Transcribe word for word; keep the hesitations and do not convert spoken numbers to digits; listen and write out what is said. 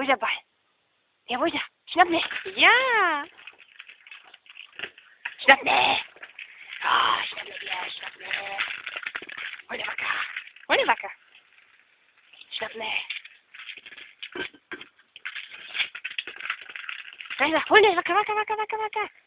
je dabei. Jawohl, schnapp mir. Ja. Schnapp mir. Ah, oh, schnapp mir dir, schnapp mir. Hol dir wacker. Hol dir wacker. Schnapp mir. Hol dir wacker, wacker, wacker, wacker, wacker.